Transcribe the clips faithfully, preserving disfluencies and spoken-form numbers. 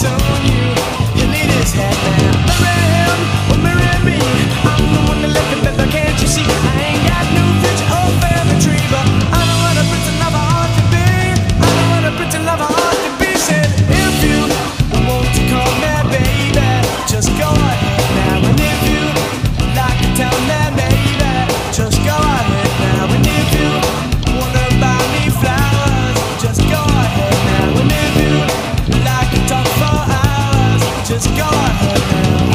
on you. You need his head now. Marry him or marry me. I'm the one that left the feather, can't you see? I ain't got no future or family tree, but I know what a pretty lover ought to be. I know what a pretty lover ought to be. Said if you want to call me baby, just go ahead now. And if you like to tell me maybe, just go ahead now. And if you wanna buy me flowers, just go ahead now. And if you like to talk for hours, just go ahead now.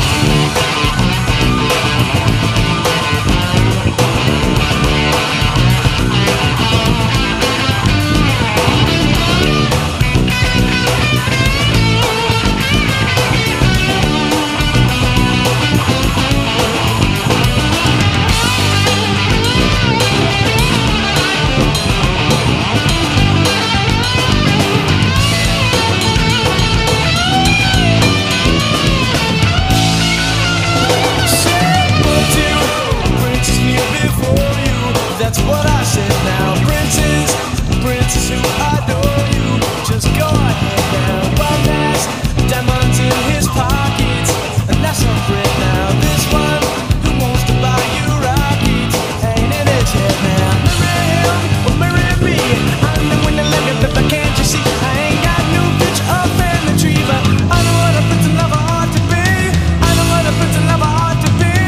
That's what I said now. Princes, princes who adore you, just go ahead now. One has diamonds in his pockets, and that's a friend now. This one who wants to buy you rockets ain't in his head now. Marry him or marry me. I'm the one that left you, but can't you see? I ain't got no picture of family tree, but I know what a pretty lover ought to be. I know what a pretty lover ought to be.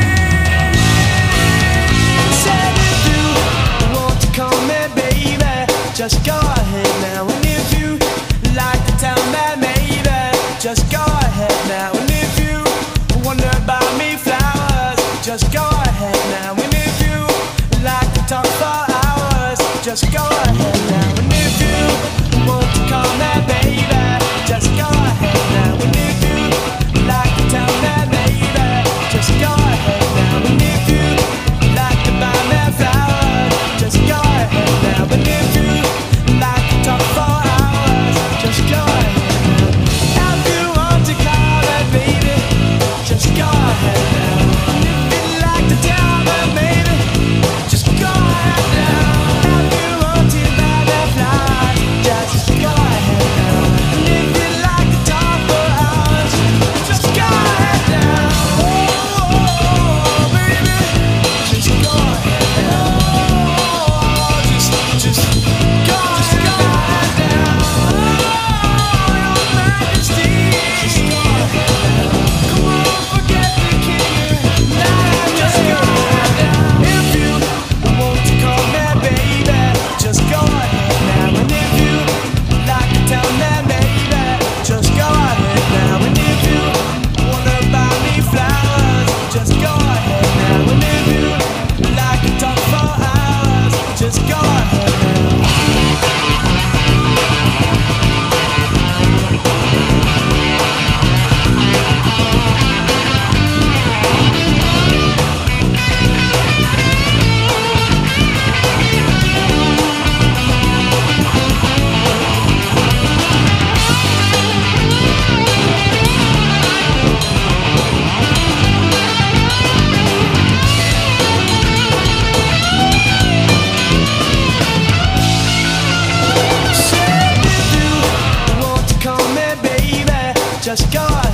Said if you call me baby, just go ahead now. And if you like to tell me maybe, just go ahead now. And if you wanna buy me flowers, just go ahead now. And if you like to talk for hours, just go ahead now. And if you want to call me baby, just go ahead now. And if you like to tell me maybe, just go ahead now. And if you like to buy me flowers, just go ahead now. But if you like to talk for hours, just go ahead now. If you want to call me baby, just go ahead now. And if you like to tell me maybe, just go ahead now. If you want to buy me flowers, just go ahead now. And if you like to talk for hours, just go ahead now. Oh, oh, baby, just go ahead now. Just go, just go ahead now. Oh, your majesty. Just go ahead now. Come on, forget the king. Nah, just go ahead now. If you want to call me baby, just go ahead now. And if you like to tell me maybe, just go ahead now. And if you wanna buy me flowers, just go ahead now. And if you like to talk for hours, just go ahead now. Just go